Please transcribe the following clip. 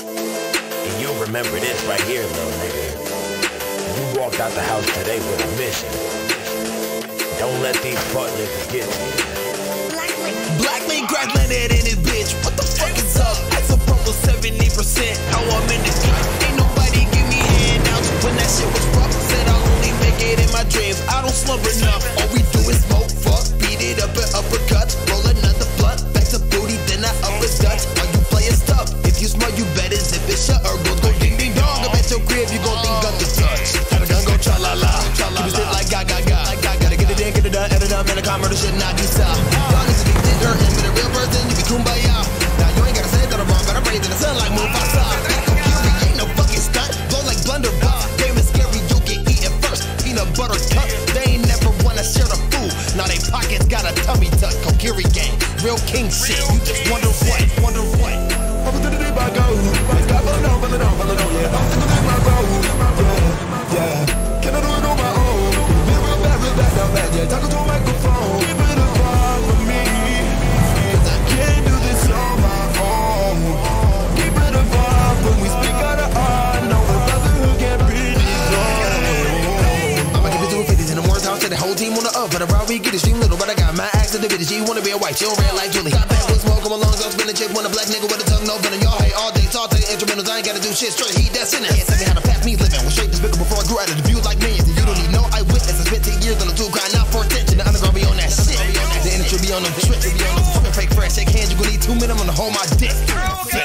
And you'll remember this right here, little nigga. You walked out the house today with a mission. Don't let these fuck niggas get to you. BlackLynk crackling it in his bitch. What the fuck is up? Ice a purple 70%. How I'm in this game. Ain't nobody give me handouts. When that shit was rough, said I'll only make it in my dreams. I don't slumber enough. All we do is smoke, fuck, beat it up and uppercuts. Roll another blunt, back to booty, then I upper Dutch. While you playing stuff, if you smell, you better zip it shut or go ding ding dong. Up at your crib, you gon' think gun to touch. Have a gun, go cha la la. Keep it still like ga ga ga. Gotta get it in, get it done, edit up, man. I can't murder shit, not do style. Y'all niggas be hurting, but a real person, you be kumbaya. Now you ain't gotta say that I'm wrong, but I'm raised in the sun like Mufasa. Ain't no fucking stunt, blow like blunderbuss. Game is scary, you'll get eaten first. Peanut butter cup, they ain't never wanna share the food. Now they pockets got a tummy tuck. Kokiri gang, real king shit. You just wonder what. I'm gonna do my go. Follow on, yeah. I'm gonna do my road, yeah. Can I do it on my own? Real bad, yeah. Talking to a microphone. Keep it apart from me, 'cause I can't do this on my own. Keep it apart when we speak out of art. No brotherhood can't breathe this on. I'ma give it to a 50s in the Moore's house. To the whole team on the up. For the route we get it stream little, but I got my axe to the bitch. She wanna be a wife, she don't red like Julie. Got back with smoke, come along, so spin a chick. Want a black nigga with a tongue, no venom. Y'all hate all day, talk to the instrumentals. I ain't gotta do shit, straight heat, that's in it. Can't tell me how to pass me living. Was straight despicable before I grew out of the views like millions. And you don't need no eyewitness. I spent 10 years on the tube, crying out for attention. The underground be on that shit. The industry be on them trips. Fucking fake fresh, shake hands, you gon' need 2 minutes to hold my dick.